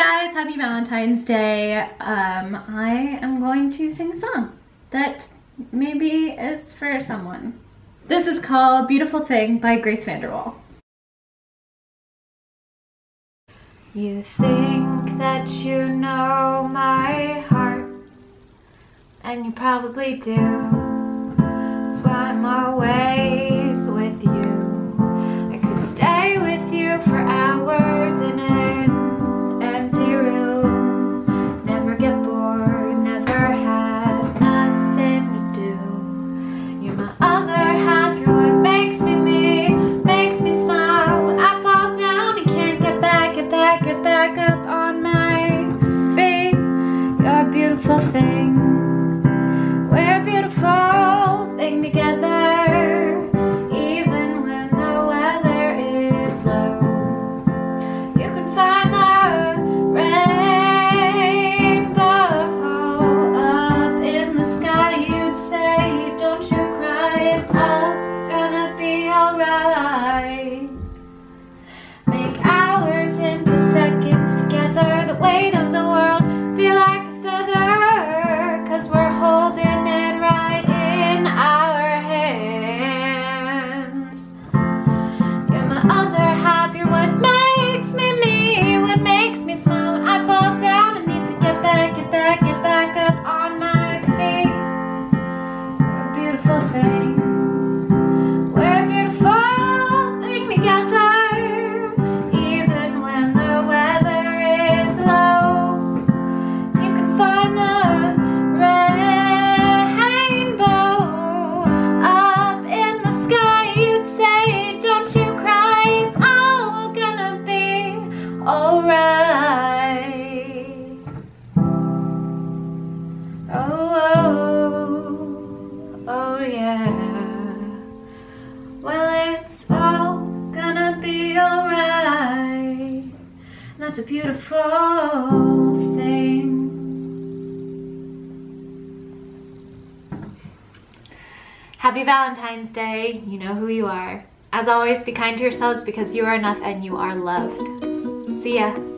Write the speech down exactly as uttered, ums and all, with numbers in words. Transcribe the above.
guys, happy Valentine's Day. Um, I am going to sing a song that maybe is for someone. This is called Beautiful Thing by Grace Vanderwaal. You think that you know my heart, and you probably do. That's why I'm always with you. I could stay with you for hours in an empty room. Never get bored, never have nothing to do. You're my other half, you're what makes me me, makes me smile. When I fall down and can't get back, get back, get back up on my feet. You're a beautiful thing. We're a beautiful thing together, even when the weather is low. You can find the rainbow up in the sky. You'd say, don't you cry, it's all gonna be alright. Make hours into seconds together, the weight of the world feel like a feather, 'cause we're holding it right in our hands. You're my other half, you're what makes me me, what makes me smile. When I fall down and need to get back, get back, get back up on my feet. We're a beautiful thing. We're a beautiful thing together, even when the weather is low. You can find the rainbow up in the sky. You'd say, don't you cry, it's all gonna be alright. Oh, oh, oh yeah. Well, it's all gonna be alright. That's a beautiful thing. Happy Valentine's Day. You know who you are. As always, be kind to yourselves because you are enough and you are loved. See ya.